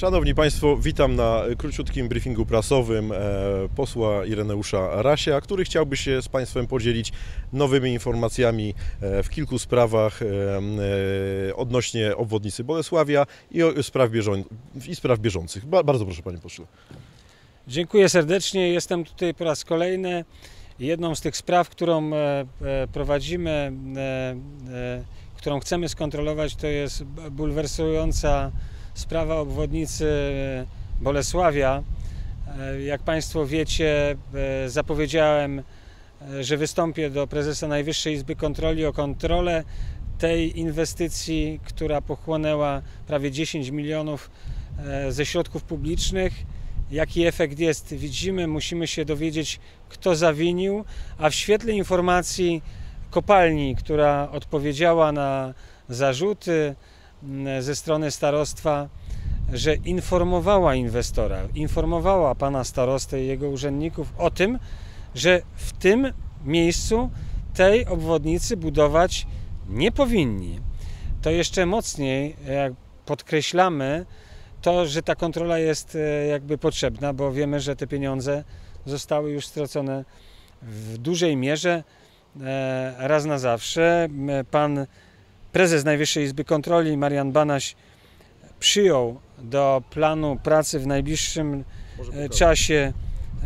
Szanowni Państwo, witam na króciutkim briefingu prasowym posła Ireneusza Rasia, który chciałby się z Państwem podzielić nowymi informacjami w kilku sprawach odnośnie obwodnicy Bolesławia i spraw bieżących. Bardzo proszę, Panie Pośle. Dziękuję serdecznie. Jestem tutaj po raz kolejny. Jedną z tych spraw, którą prowadzimy, którą chcemy skontrolować, to jest bulwersująca sprawa obwodnicy Bolesławia. Jak Państwo wiecie, zapowiedziałem, że wystąpię do prezesa Najwyższej Izby Kontroli o kontrolę tej inwestycji, która pochłonęła prawie 10 milionów ze środków publicznych. Jaki efekt jest, widzimy, musimy się dowiedzieć, kto zawinił, a w świetle informacji kopalni, która odpowiedziała na zarzuty ze strony starostwa, że informowała inwestora, informowała pana starostę i jego urzędników o tym, że w tym miejscu tej obwodnicy budować nie powinni. To jeszcze mocniej podkreślamy to, że ta kontrola jest jakby potrzebna, bo wiemy, że te pieniądze zostały już stracone w dużej mierze raz na zawsze. Pan prezes Najwyższej Izby Kontroli Marian Banaś przyjął do planu pracy w najbliższym czasie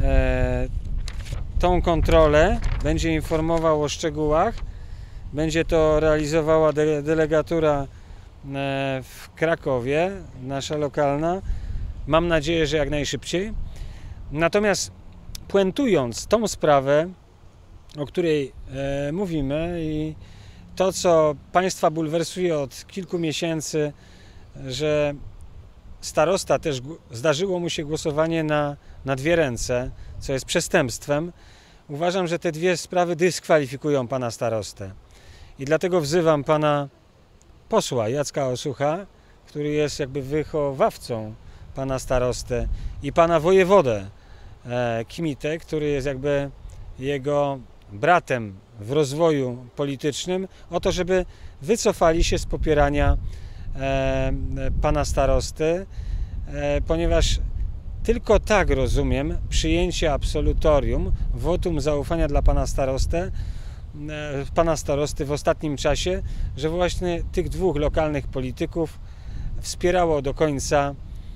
tą kontrolę, będzie informował o szczegółach, będzie to realizowała delegatura w Krakowie, nasza lokalna. Mam nadzieję, że jak najszybciej. Natomiast puentując tą sprawę, o której mówimy i to, co Państwa bulwersuje od kilku miesięcy, że starosta też zdarzyło mu się głosowanie na dwie ręce, co jest przestępstwem. Uważam, że te dwie sprawy dyskwalifikują pana starostę. I dlatego wzywam pana posła Jacka Osucha, który jest jakby wychowawcą pana starostę, i pana wojewodę Kmitę, który jest jakby jego bratem w rozwoju politycznym, o to, żeby wycofali się z popierania pana starosty, ponieważ tylko tak rozumiem przyjęcie absolutorium, wotum zaufania dla pana starosty w ostatnim czasie, że właśnie tych dwóch lokalnych polityków wspierało do końca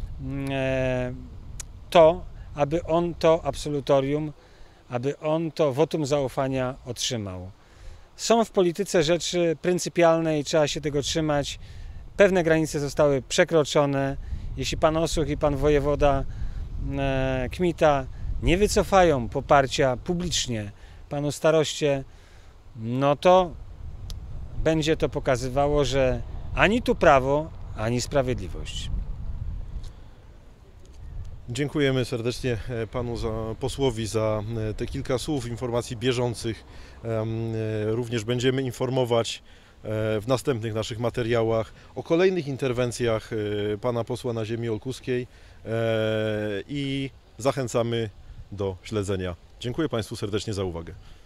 to, aby on to absolutorium, aby on to wotum zaufania otrzymał. Są w polityce rzeczy pryncypialne i trzeba się tego trzymać. Pewne granice zostały przekroczone. Jeśli pan Osuch i pan wojewoda Kmita nie wycofają poparcia publicznie panu staroście, no to będzie to pokazywało, że ani tu prawo, ani sprawiedliwość. Dziękujemy serdecznie panu posłowi za te kilka słów, informacji bieżących. Również będziemy informować w następnych naszych materiałach o kolejnych interwencjach pana posła na ziemi olkuskiej i zachęcamy do śledzenia. Dziękuję Państwu serdecznie za uwagę.